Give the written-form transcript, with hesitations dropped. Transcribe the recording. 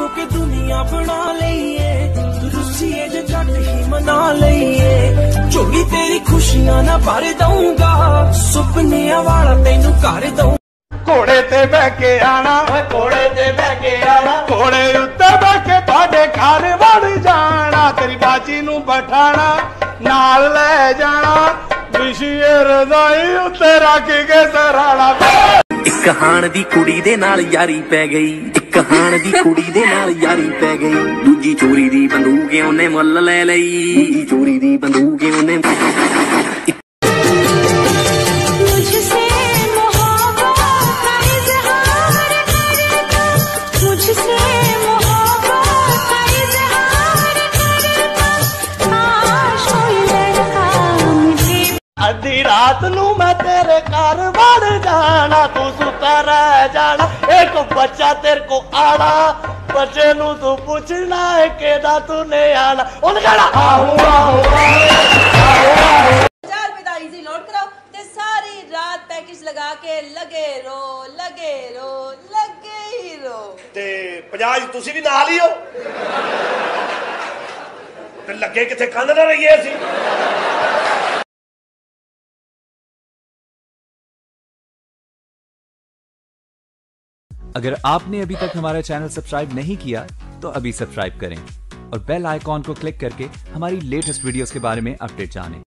के दुनिया बना लईए, रुसीए जे झट ही मना लईए। झोली तेरी खुशियां ना भर दूंगा, सुपनिया वाला तेनू कर दूं। घोड़े ते बह के आना, घोड़े ते बह के आना, घोड़े उत्ते बह के तुहाडे घर वड़ जाना। तेरी बाजी नू बठाना नाल ले जाना, विशिए रजाई उत्ते रख के सराना। एक हाण दी कुड़ी दे नाल यारी पै गई, एक हाण दी कुड़ी दे नाल यारी पै गई। दूजी चोरी दी बंदूक ओने मुੱਲ ले लई, दूजी चोरी दी बंदूक ओने। अद्धी रात नू मैं तेरे घर वड़ जाना, तू सुता रह जाना। एक बच्चा तेरे को आना, बच्चे नू तू पूछना है केदा तूने आना। उन कहना आऊं आऊं आऊं। इजी लोड कराओ ते सारी रात पैकेज लगा के लगे रो लगे ही रो। ते 50 तुसी भी नाल ही हो ते लगे किथे कंध ना रहिए असी। अगर आपने अभी तक हमारा चैनल सब्सक्राइब नहीं किया तो अभी सब्सक्राइब करें और बेल आइकॉन को क्लिक करके हमारी लेटेस्ट वीडियोस के बारे में अपडेट जानें।